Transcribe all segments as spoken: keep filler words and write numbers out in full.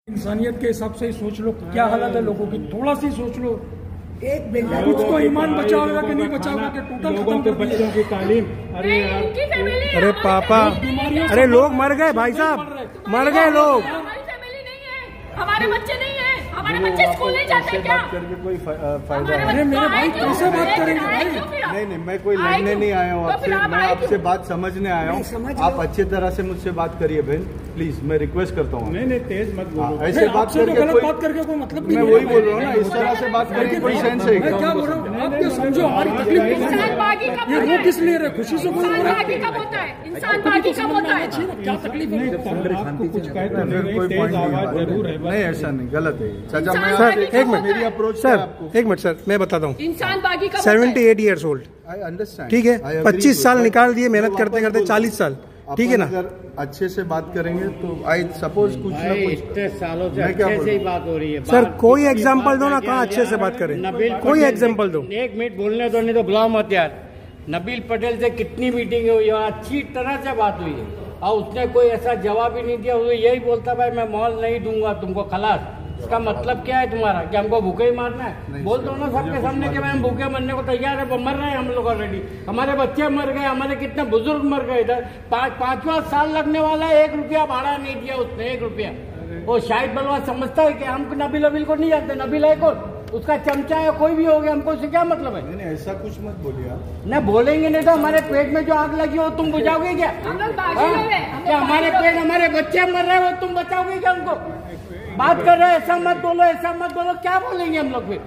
इंसानियत के हिसाब से ही सोच लो क्या हालत है लोगों की, थोड़ा सी सोच लो। एक कुछ तो ईमान बचाओगा कि नहीं बचाओगा कि टोटल खत्म कर बच्चों की तालीम। अरे यार, अरे पापा, अरे लोग मर गए भाई साहब, मर गए लोग। हमारे बच्चे नहीं है, हमारे बच्चे स्कूल नहीं जाते क्या? करके कोई फायदा? अरे मेरे भाई कैसे बात करेंगे भाई? नहीं नहीं, मैं कोई लड़ने नहीं आया हूँ आपसे, मैं आपसे बात समझने आया हूँ। आप अच्छी तरह से मुझसे बात करिए बहन, प्लीज, मैं रिक्वेस्ट करता हूँ। नहीं नहीं, तेज मत बोलो, ऐसे बात करके गलत बात करके कोई मतलब नहीं। मैं वही बोल रहा हूँ ना, इस तरह से बात करके कोई सेंस है क्या? क्या बोल रहा हूँ, आप क्या समझो हमारी तकलीफ। ये रो किस लिए रहे, खुशी से बोल रहे हैं। कब होता है इंसान बागी कब होता है? क्या तकलीफ है? आपको कुछ कहे तो कोई पॉइंट नहीं, नहीं ऐसा नहीं, गलत है चाचा। मैं सर एक मिनट, मेरी अप्रोच सर एक मिनट सर, मैं बताता हूँ। इंसान बागी कब? Seventy eight years old, I understand, ठीक है, पच्चीस साल निकाल दिए मेहनत करते करते, चालीस साल, ठीक है ना। अगर अच्छे से बात करेंगे तो आई सपोज कुछ ना कुछ इतने सालों से अच्छे से ही बात हो रही है। सर कोई एग्जांपल दो ना, कहाँ अच्छे से बात करें, कोई एग्जांपल दो। एक मिनट बोलने दो, नहीं तो बुलाओ मत यार। नबील पटेल से कितनी मीटिंग हुई है, अच्छी तरह से बात हुई है और उसने कोई ऐसा जवाब ही नहीं दिया। वो यही बोलता भाई मैं मॉल नहीं दूंगा तुमको, खलास। इसका मतलब क्या है तुम्हारा, कि हमको भूखे ही मारना है? बोल दो ना सबके सामने कि हम भूखे मरने को तैयार है, वो मर रहे हैं हम लोग ऑलरेडी। हमारे बच्चे मर गए, हमारे कितने बुजुर्ग मर गए इधर। पांचवा साल लगने वाला है, एक रुपया भाड़ा नहीं दिया उसने, एक रुपया। वो शाहिद बलवा समझता है कि हम नबील नबील को नहीं जानते, नबील है कौन, उसका चमचा है, कोई भी हो गया, हमको उससे क्या मतलब है? नहीं ऐसा कुछ मत बोलिए आप। न बोलेंगे नहीं तो हमारे पेट में जो आग लगी हो तुम बुझाओगे क्या? हम लोग बागी लोग हैं, क्या हमारे पेट, हमारे बच्चे मर रहे हो, तुम बचाओगे क्या उनको? बात कर रहे हैं, ऐसा मत बोलो, ऐसा मत बोलो, क्या बोलेंगे हम लोग फिर?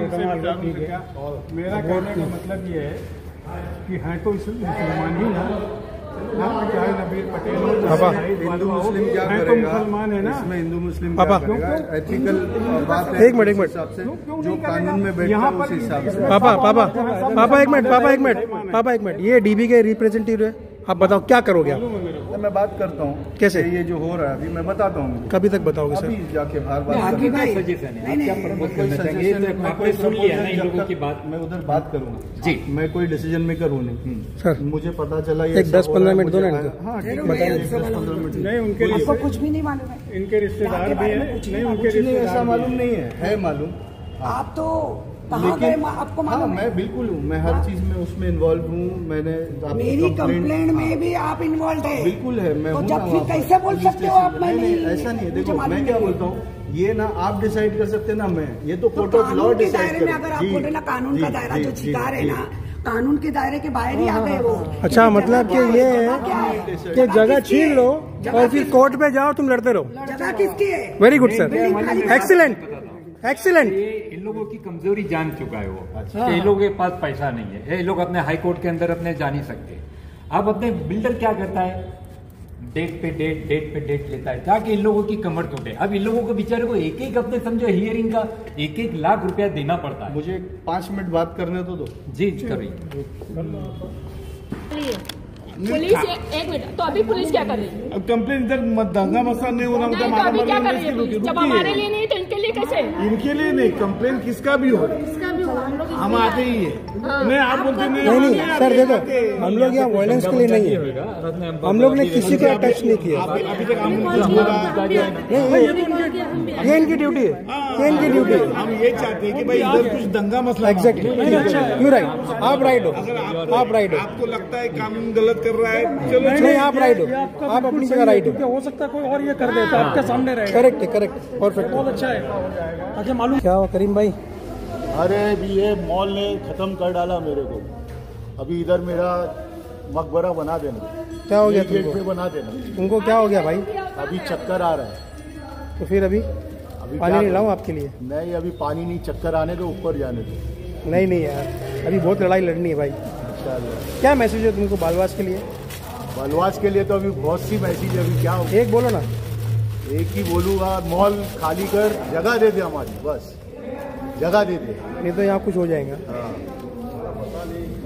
मेरा कहने का मतलब ये है कि है तो मुसलमान ही ना, चाहे नबील पटेल हिंदू मुस्लिम क्या है तो मुसलमान है ना, इसमें हिंदू मुस्लिम पापा एथिकल बात है। एक मिनट एक मिनट, जो कानून में बैठता है उस हिसाब से। पापा पापा पापा एक मिनट, पापा एक मिनट, पापा एक मिनट, ये डीबी के रिप्रेजेंटेटिव है, आप बताओ क्या करोगे आप? मैं बात करता हूँ कैसे, ये जो हो रहा है अभी मैं बताता हूँ। कभी तक बताओगे सर? अभी जाके बार बार मैं उधर बात करूँगा जी, मैं कोई डिसीजन मेकर हूँ नहीं सर। मुझे पता चला ये एक दस पंद्रह मिनट दो ना इनको। हाँ नहीं, उनके आपको कुछ भी नहीं मालूम है, इनके रिश्तेदार भी है, नहीं उनके कुछ नहीं, ऐसा रिश्तेदार मालूम नहीं है, है मालूम। आप तो कहाँ गए, आपको हाँ मालूम है? मैं बिल्कुल हूँ, मैं हर चीज में उसमें इन्वॉल्व हूँ। मैंने मेरी कंप्लेंट में भी आप इन्वॉल्व है? बिल्कुल है, मैं तो हूँ जब ना फिर वहाँ कैसे बोल पुलिस सकते हो आप? मैं नहीं, नहीं, ऐसा नहीं है। मुझे देखो मालूम मैं क्या नहीं। बोलता हूँ, ये ना आप डिसाइड कर सकते ना मैं, ये तो तो कोर्ट ऑफ लॉ कानून के डिसाइड दायरे में अगर आप बोल रहे ना, कानून का दायरा जो शिकार है ना, कानून के दायरे के बाहर ही आ गए वो। अच्छा, मतलब कि ये है कि जगह छीन लो और फिर कोर्ट पे जाओ, तुम लड़ते रहो। जगह किसकी है? Very good sir, excellent excellent. इन लोगों की कमजोरी जान चुका है वो, अच्छा। इन लोगों के पास पैसा नहीं है, ये लोग अपने हाई कोर्ट के अंदर अपने जा नहीं सकते। अब अपने बिल्डर क्या करता है, डेट पे डेट डेट पे डेट लेता है ताकि इन लोगों की कमर टूटे। अब इन लोगों को बेचारे को एक एक अपने समझो हियरिंग का एक एक लाख रुपया देना पड़ता है। मुझे पाँच मिनट बात करने तो दो जी करिए। पुलिस एक मिनट, तो अभी पुलिस क्या कर रही है? अब कंप्लेन इधर दंगा मसला नहीं हो रहा, नहीं, तो अभी क्या कर रही है पुलिस? जब हमारे लिए नहीं तो इनके लिए कैसे? इनके लिए नहीं, कंप्लेन किसका भी हो, किसका भी हो, हम लोग हम आते ही है। नहीं आप बोलते नहीं, नहीं नहीं सर, देखो हम लोग यहाँ वायलेंस के लिए नहीं है, हम लोग ने किसी को टच नहीं किया अभी तक हम ये इनकी ड्यूटी है, ये इनकी ड्यूटी है। हम ये चाहते हैं कि भाई इधर कुछ दंगा मसला। एग्जैक्टली, यू राइट, आप राइट हो, आप राइट हो। आपको लगता है कानून गलत कर रहा है, चलो नहीं आप राइट हो, आप अपनी जगह राइट हो। हो सकता है कोई और ये कर देता, आपके सामने रहेगा। करेक्ट है, करेक्ट, परफेक्ट, बहुत अच्छा है। अच्छा मालूम क्या हुआ करीम भाई? अरे अभी ये मॉल ने ख़त्म कर डाला मेरे को। अभी इधर मेरा मकबरा बना देना। क्या हो गया गेट तुमको? पे बना देना। तुमको क्या हो गया भाई? अभी चक्कर आ रहा है। तो फिर अभी अभी पानी क्या नहीं लाऊं करूं? आपके लिए? नहीं अभी पानी नहीं, चक्कर आने दो, ऊपर जाने दो। नहीं नहीं यार, अभी बहुत लड़ाई लड़नी है भाई। इंशाल्लाह। क्या मैसेज है तुमको बालवास के लिए? बलवास के लिए तो अभी बहुत सी मैसेज है, अभी क्या हो, एक बोलो ना। एक ही बोलूँगा, मॉल खाली कर, जगह दे दे हमारी, बस जगह दे दे। नहीं तो यहाँ कुछ हो जाएगा। हाँ